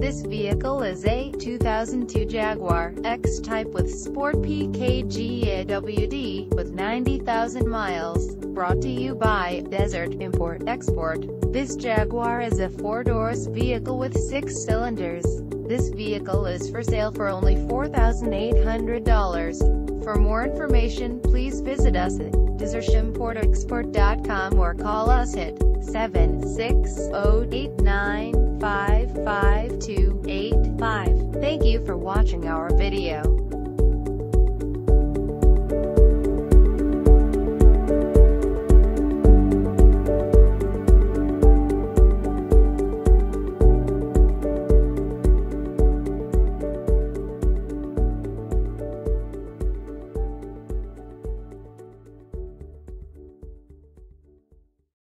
This vehicle is a 2002 Jaguar X-Type with Sport Pkg AWD, with 90,000 miles. Brought to you by Desert Import Export. This Jaguar is a 4-door vehicle with 6 cylinders. This vehicle is for sale for only $4,800. For more information, please visit us at desertimportexport.com or call us at 760-895-5285. Thank you for watching our video.